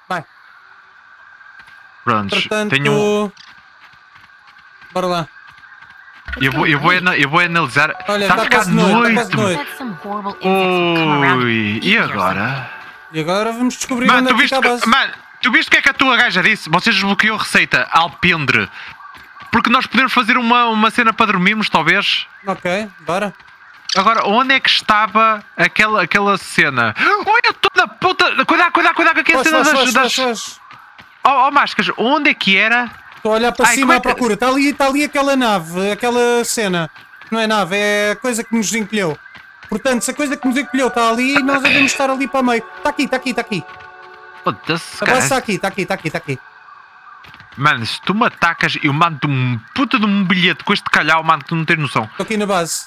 Vai. Prontos, Portanto, tenho... bora lá. Eu vou analisar. Olha, Está a está ficar quase noite, está quase noite. noite. Ui, e agora? E agora vamos descobrir Mano, onde é que fica a base. tu viste o que é que a tua gaja disse? Vocês desbloqueou a receita alpendre. Porque nós podemos fazer uma cena para dormirmos, talvez. Ok, bora. Agora, onde é que estava aquela cena? Olha, toda puta! Cuidado com aquela cena das... Oh, Máscaras, onde é que era? Estou a olhar para Ai, cima como é à procura. Está ali aquela nave, aquela cena. Não é nave, é a coisa que nos encolheu. Portanto, se a coisa que nos encolheu está ali, nós devemos estar ali para o meio. Está aqui. Foda-se, A base está aqui. Mano, se tu me atacas, eu mando-te um puta de um bilhete com este calhau, mano, tu não tens noção. Estou aqui na base.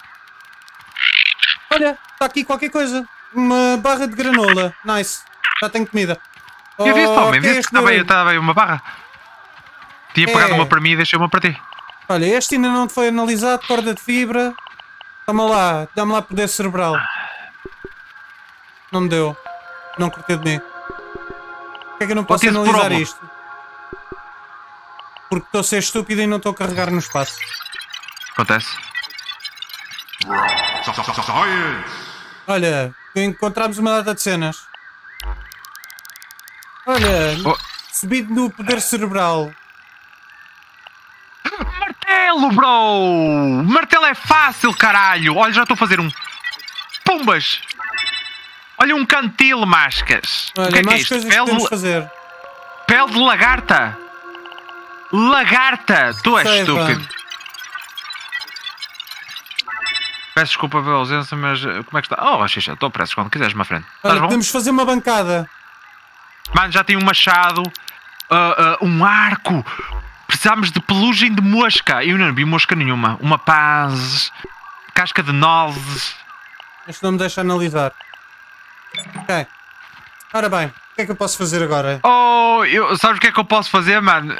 Olha, está aqui qualquer coisa. Uma barra de granola. Nice. Já tenho comida. Eu vi isso, homem, que é viste que este estava aí uma barra. Tinha pagado uma para mim e deixei uma para ti. Olha, este ainda não foi analisado. Corda de fibra. Toma lá, dá-me lá poder cerebral. Não me deu. Não curtiu de mim. Porquê é que eu não posso analisar isto? Porque estou a ser estúpido e não estou a carregar no espaço. Acontece. Olha, encontramos uma data de cenas. Olha, subido no poder cerebral. Martelo, bro! Martelo é fácil, caralho! Olha, já estou a fazer um. Pumbas! Olha, um cantil, Máscaras! Olha, o que é mais isto? coisas que podemos fazer. Pele de lagarta! Lagarta! Tu és estúpido! Peço desculpa pela ausência, mas como é que está? Oh, Xixa, estou prestes quando quiseres-me à frente. Olha, podemos fazer uma bancada. Mano, já tenho um machado, um arco. Precisamos de pelugem de mosca. Eu não vi mosca nenhuma. Uma paz, casca de nozes. Este não me deixa analisar. Ok. Ora bem, o que é que eu posso fazer agora? Oh, sabes o que é que eu posso fazer, mano?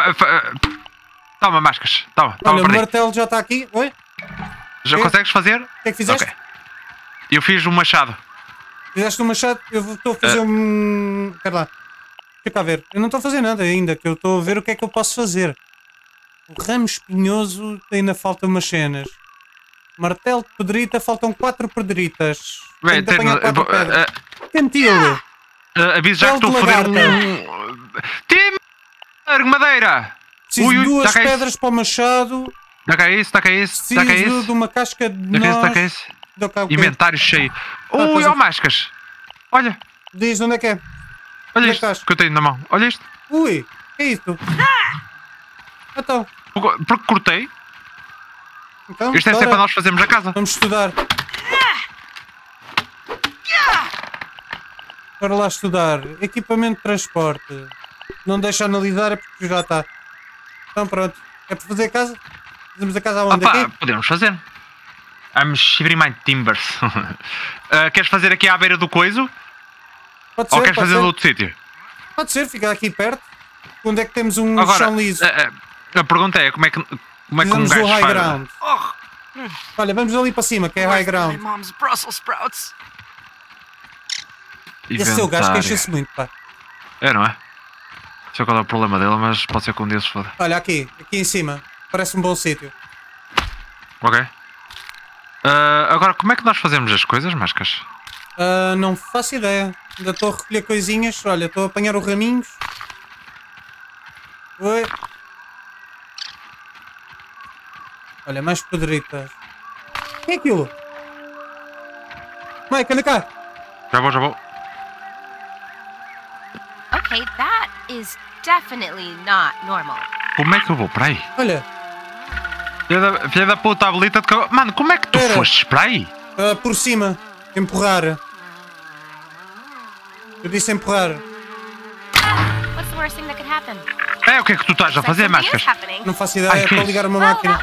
Toma, Máscaras. Toma, olha, o para martelo já está aqui. Oi? Já consegues fazer? O que é que fizeste? Okay. Eu fiz um machado. Fizeste um machado? Eu estou a fazer um... Espera lá. Fica a ver. Eu não estou a fazer nada ainda, que eu estou a ver o que é que eu posso fazer. O ramo espinhoso ainda faltam umas cenas. Martelo de pedrita, faltam 4 pedritas. Bem, tenho de apanhar 4 pedras. Cantil. Aviso já que estou a fazer Tim! Madeira! Preciso de 2 pedras para o machado. Está cá isso. Preciso de uma casca de nós. Inventário cheio. Ui, ó Máscaras. Olha. Diz onde é que é. Olha isto que eu tenho na mão. Olha isto. Ui, que é isto? Então. Porque cortei. Então, isto é sempre para nós fazermos a casa. Vamos estudar. Para lá estudar. Equipamento de transporte. Não deixa analisar, é porque já está. Então pronto. É para fazer a casa? Fazemos a casa aonde? Aqui? Podemos fazer. I'm shivering my timbers. Queres fazer aqui à beira do coiso? Pode ser. Ou queres fazer no outro sítio? Pode ser, ficar aqui perto. Onde é que temos um chão liso? A pergunta é como é que um gajo high faz? Ground. Olha, vamos ali para cima, que é high ground. Esse seu gajo queixa-se muito, pá. É, não é? Não sei qual é o problema dele, mas pode ser que um dia se foda. Olha, aqui em cima. Parece um bom sítio. Ok. Agora, como é que nós fazemos as coisas, Máscaras? Não faço ideia. Ainda estou a recolher coisinhas. Olha, estou a apanhar os raminhos. Oi. Olha, mais pedritas. O que é aquilo? Mike, anda cá. Já vou. Okay, that is definitely not normal. Como é que eu vou para aí? Olha. Filha da puta, habilita de... Mano, como é que tu fostes para aí? Por cima. Empurrar. Eu disse empurrar. What's the worst thing that could happen? O que é que tu estás a fazer, Máscaras? Não faço ideia, é para ligar uma máquina.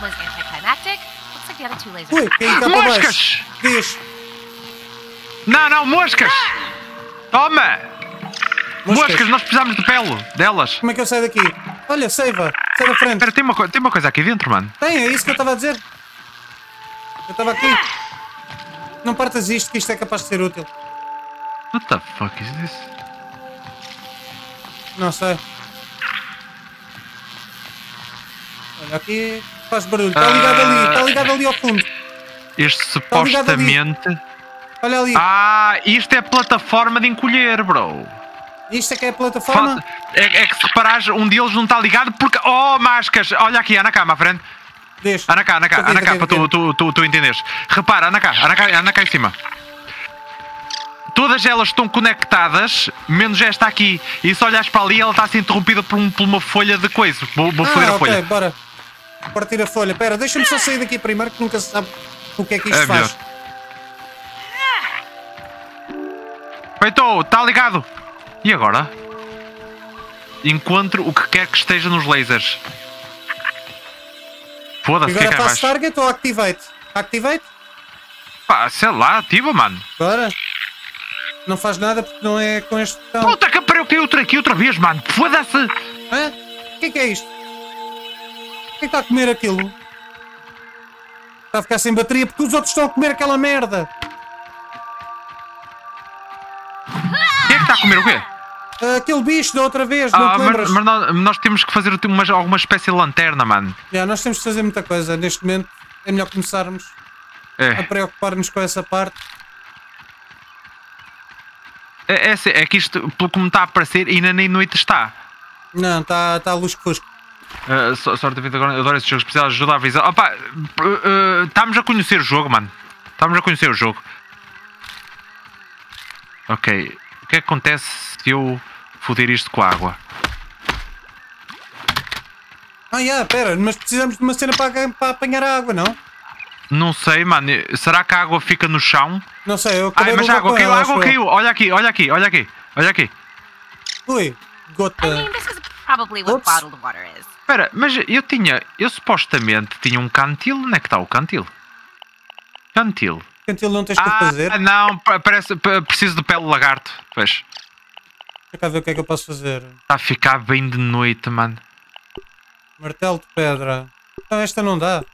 Ui, caí cá para baixo. Diz. Não, moscas! Toma! Moscas, nós precisamos de pelo delas. Como é que eu saio daqui? Olha, seiva. Sai da frente. Espera, tem uma coisa aqui dentro, mano. Tem, é isso que eu estava a dizer. Eu estava aqui. Não partas isto, que isto é capaz de ser útil. What the fuck is this? Não sei. Olha, aqui faz barulho. Está ligado ali ao fundo. Este supostamente... Olha ali. Ah, isto é plataforma de encolher, bro. Isto é que é a plataforma? É que se reparares, um deles não está ligado porque... Oh, mascas! Olha aqui, anda cá, à frente. Deixa. Anda cá, para tu entenderes. Repara, anda cá em cima. Todas elas estão conectadas, menos esta aqui. E se olhares para ali, ela está a ser interrompida por uma folha de coisa. Vou foder a folha. Ok, bora. Partir a folha. Espera, deixa-me só sair daqui primeiro, que nunca se sabe o que é que isto faz. Feitou, está ligado. E agora? Encontro o que quer que esteja nos lasers. Foda-se, agora faço target ou activate? Activate? Pá, sei lá, ativa, mano. Bora. Não faz nada porque não é com este botão. Puta que pariu, caiu aqui outra vez, mano. Foda-se. Hã? O que é isto? O que está a comer aquilo? Está a ficar sem bateria porque os outros estão a comer aquela merda. Quem é que está a comer o quê? Aquele bicho da outra vez, não te lembras? Mas nós temos que fazer alguma espécie de lanterna, mano. Nós temos que fazer muita coisa. Neste momento é melhor começarmos a preocupar-nos com essa parte. É que isto, pelo que me está a parecer, ainda nem noite está. Não, está a luz fusco. Sorte da vida agora, eu adoro esses jogos, precisa de ajuda a avisar. Opa, estamos a conhecer o jogo, mano. Estamos a conhecer o jogo. Ok, o que é que acontece se eu foder isto com a água? Pera, mas precisamos de uma cena para apanhar a água, não? Não sei, mano. Será que a água fica no chão? Não sei, eu acabei mas de a água caiu. Olha aqui. Ui, gota. I mean, this is probably what bottled water is. Espera, mas eu supostamente tinha um cantil. Onde é que está o cantil? Cantil não tens para fazer? Não, preciso de pele de lagarto. Pois. Deixa cá ver o que é que eu posso fazer. Está a ficar bem de noite, mano. Martelo de pedra. Então esta não dá.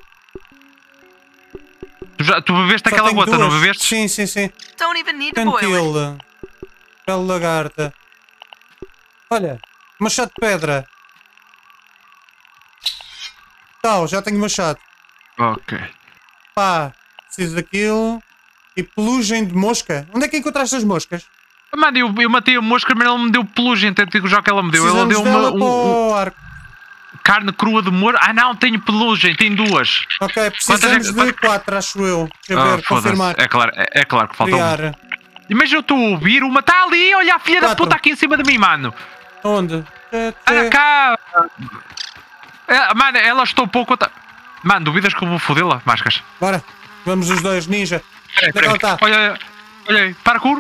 Tu bebeste aquela gota, não bebeste? Sim. Don't even need to boil it. Cantil. Pele de lagarta. Olha, machado de pedra. Tal, já tenho machado. Ok. Pá, preciso daquilo. E pelugem de mosca. Onde é que encontraste as moscas? Mano, eu matei a mosca, mas ela me deu pelugem. Até digo já que ela me deu. Ela deu carne crua de mosca. Ah não, tenho pelugem, tenho duas. Ok, precisamos de 4, acho eu. Deixa eu ver, confirmar. É claro que falta uma. Mas eu estou a ouvir uma. Está ali, olha a filha da puta aqui em cima de mim, mano. Onde? Olha cá. Mano, ela estou pouco. Mano, duvidas que eu vou fodê-la, mascas? Bora, vamos os dois, ninja. Olha aí, parkour.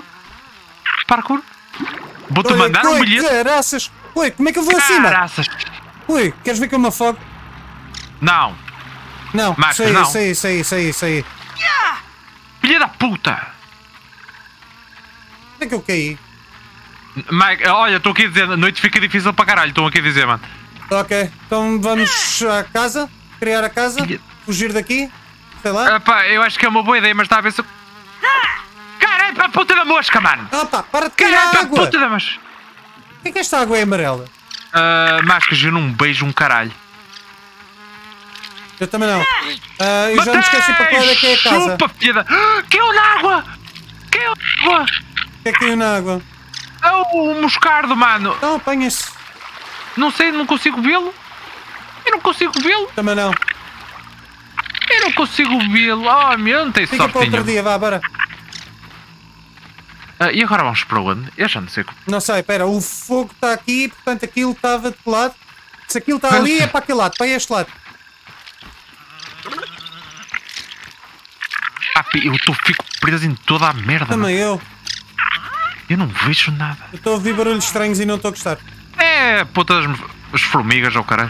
Vou-te mandar um bilhete. Caraças. Ui, como é que eu vou acima? Caraças. Ui, queres ver que eu me afogo? Não. Não, mascas, não. Saí. Filha da puta. Onde é que eu caí? Mike, olha, estou aqui a dizer, a noite fica difícil para caralho, estão aqui a dizer, mano. Ok, então vamos à casa, criar a casa, fugir daqui, sei lá. Eu acho que é uma boa ideia, mas está a ver se... Caralho, para a puta da mosca, mano! Para de cair a água! Para a puta da mosca! O que é esta água é amarela? Mascas, eu não beijo um caralho. Eu também não. Eu já me esqueci para qual é que é a casa. Chupa, filha da... Caiu na água! O que é que caiu na água? É o moscardo, mano. Então apanha-se. Não sei, não consigo vê-lo. Eu não consigo vê-lo. Também não. Eu não consigo vê-lo. Oh, meu, não tem sorte. Fica para outro dia, vá, bora. E agora vamos para onde? Eu já não sei. Não sei, espera, o fogo está aqui, portanto aquilo estava de que lado? Se aquilo está ali, é para aquele lado, para este lado. Eu fico preso em toda a merda. Também eu. Eu não vejo nada. Eu estou a ouvir barulhos estranhos e não estou a gostar. É, puta as formigas ou caralho.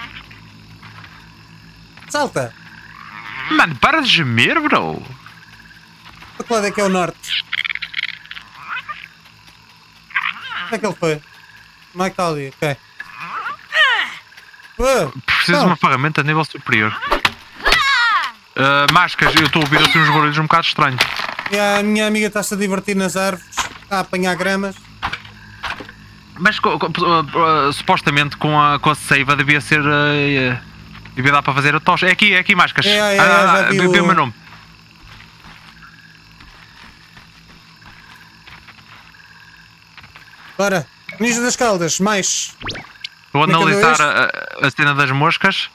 Salta! Mano, para de gemer, bro. Para que lado é que é o norte? Onde é que ele foi? Como é que está ali? Ok. Preciso de uma ferramenta a nível superior. Máscaras, eu estou a ouvir assim uns barulhos um bocado estranhos. E a minha amiga está-se a divertir nas árvores, a apanhar gramas. Mas supostamente com a seiva devia ser. Devia dar para fazer a tocha. É aqui, máscaras. Já vi Vi o meu nome. Bora. Ninja das Caldas, mais. Vou Como é que analisar andou a cena das moscas.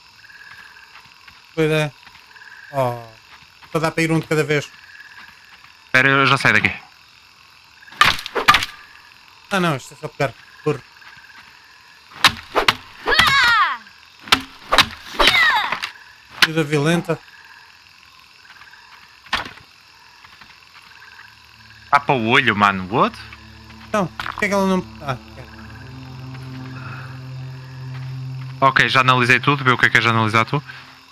Boa ideia. Oh. Só dá para ir um de cada vez. Espera, eu já saio daqui. Ah não, isto é só pegar. Burro. Vida violenta. Ah, para o olho, mano. What? Não, porque é que ela não. Ah, ok. Ok, já analisei tudo. Vê o que é já analisar tu.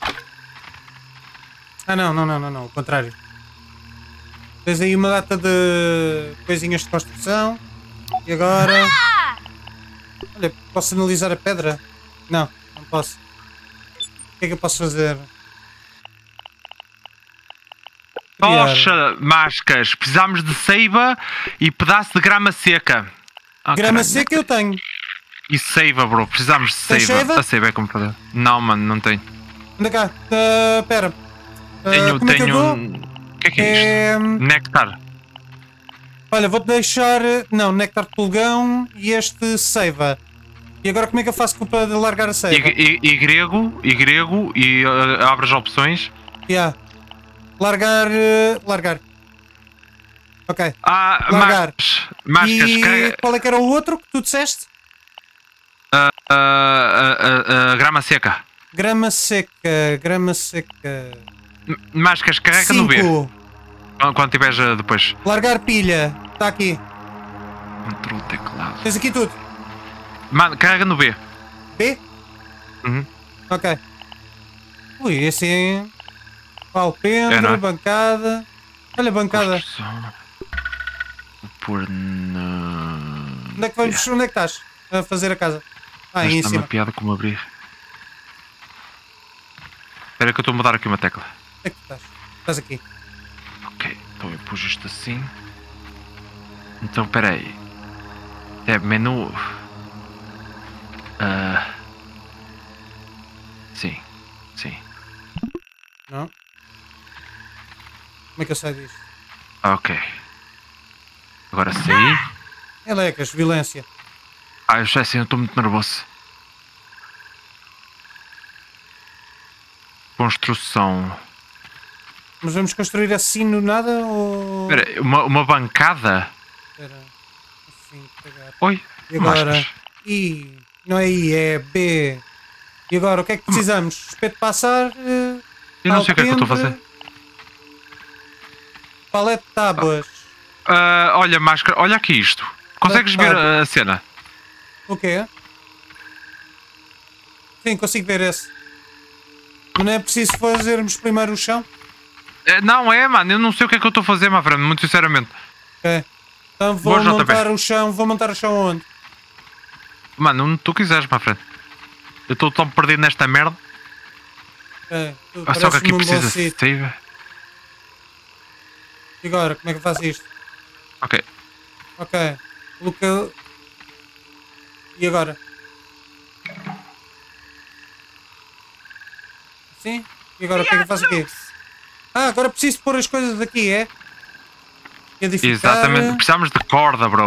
Ah não, o contrário. Tens aí uma data de coisinhas de construção. E agora. Olha, posso analisar a pedra? Não posso. O que é que eu posso fazer? Criar. Tocha, máscaras. Precisamos de seiva e pedaço de grama seca. Ah, Grama caralho. seca eu tenho. E seiva, bro. Precisamos de Tens seiva. seiva? A seiva é como fazer. Não, mano, não tenho. Anda cá. Pera. Como é que eu dou? O que é isto? Néctar. Olha, vou-te deixar. Não, néctar de pulgão e este seiva. E agora como é que eu faço para largar a seiva? E grego, e abre as opções. Yeah. Largar. Largar. Ok. Largar. Máscaras. E qual é que era o outro que tu disseste? Grama seca. Grama seca. Máscaras, carrega no B. 5. Quando tiveres depois. Largar pilha. Está aqui. Control teclado. Tens aqui tudo. Mano, carrega no B. B? Uhum. Ok. Ui, esse é. Alpendre, não é? bancada. Olha, bancada. Construção. Vou pôr na. Onde é que estás? A fazer a casa. Ah, aí em Está uma cima. piada como abrir. Espera que eu estou a mudar aqui uma tecla. Onde é que tu estás? Estás aqui. Ok, então eu pus isto assim. Então, espera aí. É menu. Sim. Não? Como é que eu saio disto? Ok. Agora saí. Elecas, violência. Eu já sei, eu estou muito nervoso. Construção. Mas vamos construir assim no nada ou. Espera aí, uma bancada? Espera. Assim, pegar. Oi. E agora? Máscaras. I. Não é I, é B. E agora, o que é que precisamos? Espeto de passar. Eu não sei o que é que eu estou a fazer. Palete de tábuas. Olha, máscara, olha aqui isto. Consegues ver a cena? O quê? Sim, consigo ver esse. Mas não é preciso fazermos primeiro o chão? Não é, mano, eu não sei o que é que eu estou a fazer, my friend, muito sinceramente. Ok. Então vou Boa, JP. montar o chão. Vou montar o chão onde? Mano, onde tu quiseres, my friend. Eu estou tão perdido nesta merda. Ok. Só que aqui Parece-me um bom precisa de sítio. save. E agora, como é que eu faço isto? Ok. Ok. Local. E agora? Sim? E agora o que é que eu faço aqui? Agora preciso pôr as coisas aqui, é? Edificar. Exatamente. Precisamos de corda, bro.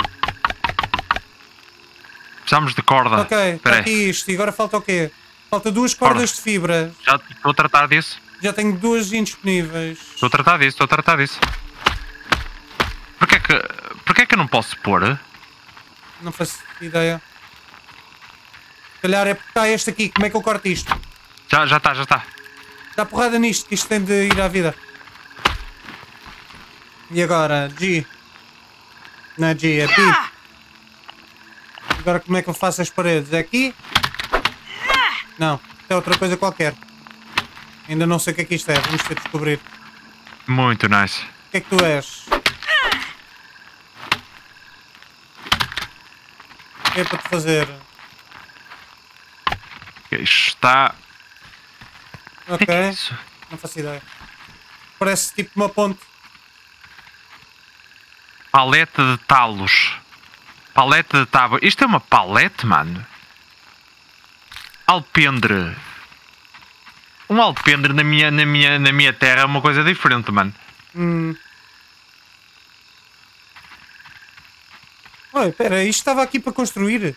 Precisamos de corda. Ok, está Espera aí. aqui isto. E agora falta o quê? Falta 2 cordas de fibra. Já estou a tratar disso. Já tenho 2 indisponíveis. Estou a tratar disso. Porquê é que eu não posso pôr? Não faço ideia. Se calhar é porque está este aqui. Como é que eu corto isto? Já está. Dá porrada nisto, que isto tem de ir à vida. E agora? G. Não é G, é B. Agora como é que eu faço as paredes? É aqui? Não, é outra coisa qualquer. Ainda não sei o que é que isto é, vamos ter de descobrir. Muito nice. O que é que tu és? O que é para te fazer? Isto está... Ok, que é isso? não faço ideia. Parece tipo uma ponte. Paleta de talos. Palete de tábua. Isto é uma palete, mano. Alpendre. Um alpendre na minha terra é uma coisa diferente, mano. Olha, espera, isto estava aqui para construir.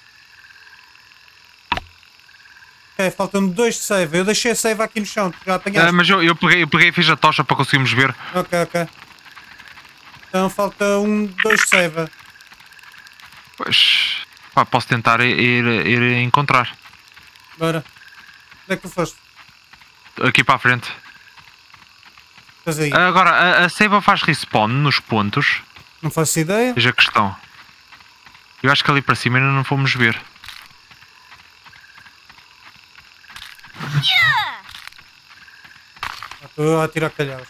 Ok, faltam-me 2 de save. Eu deixei a save aqui no chão. Já apanhaste? Mas eu peguei e fiz a tocha para conseguirmos ver. Ok. Então falta 2 de save. Pois. Pá, posso tentar ir encontrar. Bora. Onde é que tu foste? Aqui para a frente. Estás aí? Agora, a seiva faz respawn nos pontos. Não faço ideia. Veja a questão. Eu acho que ali para cima ainda não fomos ver. Estou a tirar calhaus.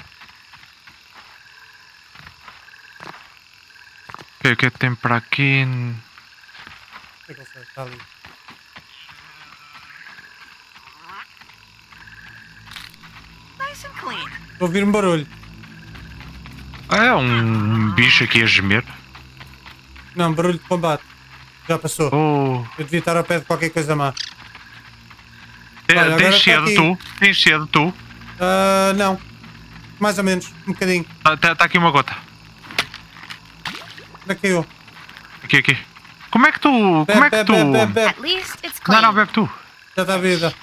O que é que tem para aqui? Onde é que ele foi? Está ali. Nice and clean. Estou a ouvir um barulho. É um bicho aqui a gemer. Não, barulho de combate. Já passou. Oh. Eu devia estar ao pé de qualquer coisa má. Olha, agora Tens está cedo aqui. tu? Tens cedo tu? Não. Mais ou menos. Um bocadinho. Tá aqui uma gota. Onde é que eu? Aqui. Como é que tu... Como é que tu... Bebe. At least it's clean. Não, bebe tu. Já está a vida.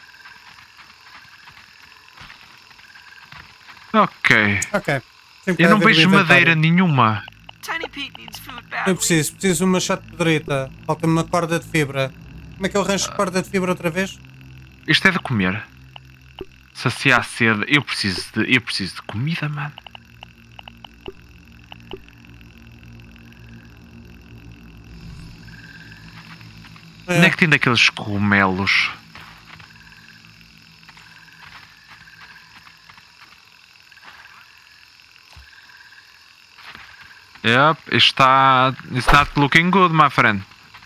Ok. Ok. Eu não vejo madeira nenhuma. Tiny Pete needs food Eu badly. preciso de uma chate de pedrita. Falta-me uma corda de fibra. Como é que eu arranjo corda de fibra outra vez? Isto é de comer. Saciar a sede. Eu preciso de comida, mano. Onde é que tem daqueles cogumelos? Yep, it's not looking good, my friend.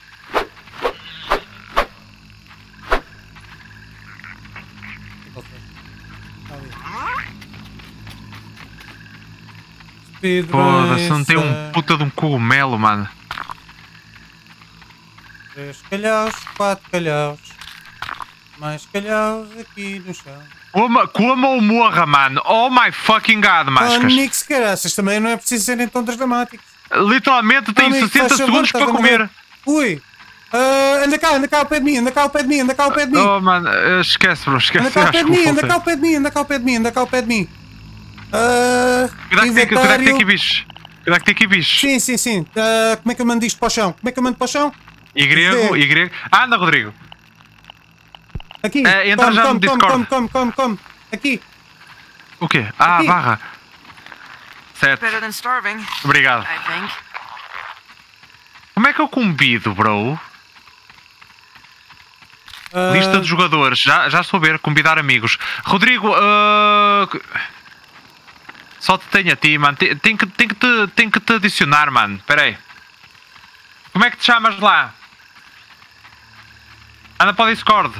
Foda-se, não tem um puta de um cogumelo, mano. 3 calhaus, 4 calhaus. Mais calhaus aqui no chão. Coma ou morra, mano. Oh my fucking god, Oh, mascas. Nix, caraças, também não é preciso serem tão dramáticos. Literalmente tem Amigo, 60 faz favor, segundos estás para a morrer. comer. Ui! anda cá ao pé de mim, anda cá ao pé de mim, anda cá ao pé de mim. Oh, mano, esquece, bro, esquece. Anda cá ao pé de mim, Desculpa, anda cá ao pé de mim, anda cá ao pé de mim, anda cá ao pé de mim. Cuidado que tem Inventário. aqui bichos. Cuidado que tem aqui bichos. Sim. Como é que eu mando isto para o chão? Como é que eu mando para o chão? E grego. Anda, Rodrigo. Aqui. Entra já no Discord. Come. Aqui. O quê? Aqui. Barra. Certo. Better than starving, Obrigado. I think. Como é que eu convido, bro? Lista de jogadores. Já estou a ver. Convidar amigos. Rodrigo, só te tenho a ti, mano. Tem que te adicionar, mano. Espera aí. Como é que te chamas lá? Anda para o Discord.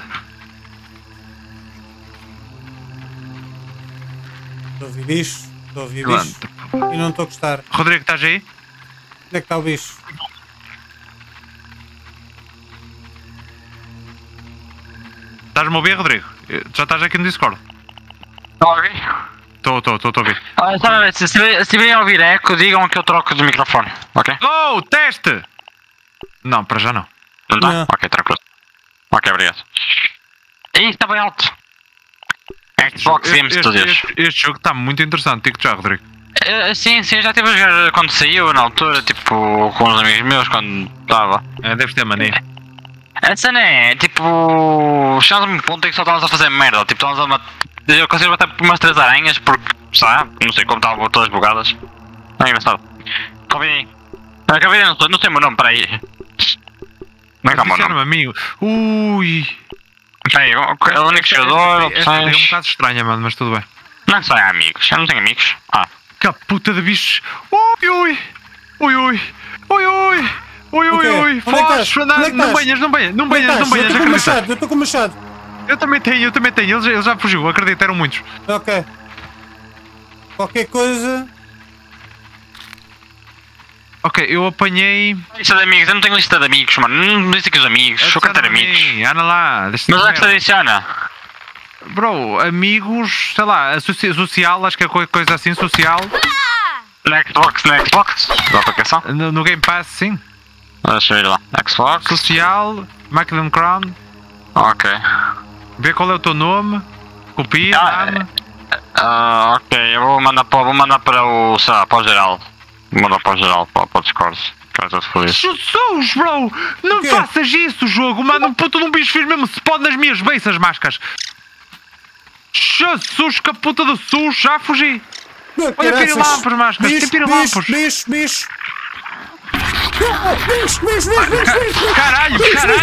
Estou a ouvir bicho. E não estou a gostar. Rodrigo, estás aí? Onde é que está o bicho? Estás-me a ouvir, Rodrigo? Já estás aqui no Discord? Estão a ouvir? Estou a ouvir. Só a ver, se estiverem a ouvir eco, digam que eu troco de microfone, ok? Oh, teste! Não, para já não. Não dá? Não. Ok, tranquilo. Ok, obrigado. Ih, está bem alto. Xbox Game Studios. Este jogo está muito interessante, digo-te já, Rodrigo. Sim, já estive a jogar quando saiu, na altura, tipo, com uns amigos meus, quando estava. Deves ter maneiro. A cena é, tipo, chegamos a um ponto em que só estávamos a fazer merda, tipo, estávamos a matar. Eu consigo matar umas 3 aranhas porque, sabe, não sei como estavam todas bugadas. É engraçado. Convidem. Convidem, não sei o meu nome, peraí. Não é que é o meu nome? Amigo. Ui. Peraí, é o único jogador, Esta é um opções. bocado estranha, mano, mas tudo bem. Não só é amigos, eu não tenho amigos. Que puta de bichos. Ui. Ok, Foz, não banhas, acredita. Eu estou com o machado. Eu também tenho. Ele já fugiu, acredita, eram muitos. Ok. Qualquer coisa. Ok, eu apanhei. Lista de amigos, eu não tenho lista de amigos, mano. Não disse aqui os amigos, só quero ter amigos. Anda lá, deixa-te Mas onde é que se merda. adiciona? Bro, amigos, sei lá, social, acho que é qualquer coisa assim, social. Na Xbox? Da aplicação? No Game Pass, sim. Deixa eu ir lá. Xbox? Social, Macedon Crown, Ok. vê qual é o teu nome, copia, dá-me. Ok, eu vou mandar para o. Sei lá, para o geral. Vou mandar para o geral, para o Discord. Quero todo feliz. Jesus, bro! Não quê? faças isso, jogo! Mano, um puto de um bicho fez mesmo spawn nas minhas beiças, mascas! Jesus, que puta do sus! Já fugi! Olha, pirilampos, mascas! Tem pirilampos! Bicho! Caralho!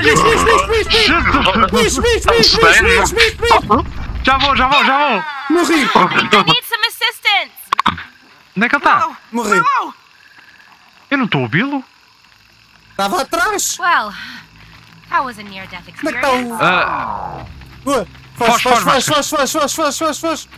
Jesus! Já vou! Morri! I need some assistance. Onde é que ele está? Morri! Eu não estou a ouvi-lo? Estava atrás! Well, that was a near-death Onde é que está experience. o. Foz!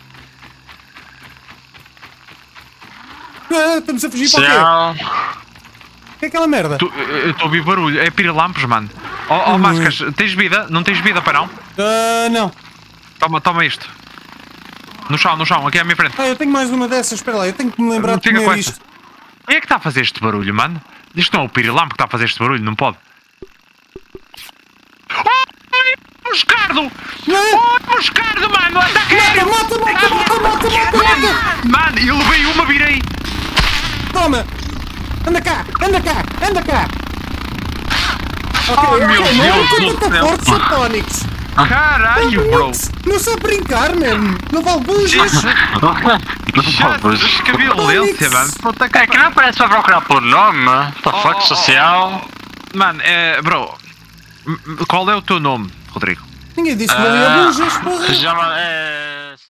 Estamos a fugir para o quê? Tchau. O que é aquela merda? Eu estou a ouvir barulho. É pirilampos, mano. Oh, mascas, tens vida? Não tens vida, para não? Não. Toma isto. No chão, aqui à minha frente. Eu tenho mais uma dessas. Espera lá, eu tenho que me lembrar Não de fica comer com essa. isto. Quem é que está a fazer este barulho, mano? Isto não é o pirilampo que está a fazer este barulho, não pode. Oh, Moscardo! Oh, Moscardo, mano! Ataca aéreo! Mata! Mano, eu levei uma, virei! Toma! Anda cá! Oh, meu Deus do céu! Forte satónicos! Caralho, bro! Não sabe brincar, mesmo! Não vale bujas! Jesus, que violência, mano! Puta que É que não aparece para procurar por nome. The fuck, social. Mano, bro, qual é o teu nome, Rodrigo? Ninguém disse que valia bujas, porra! Já.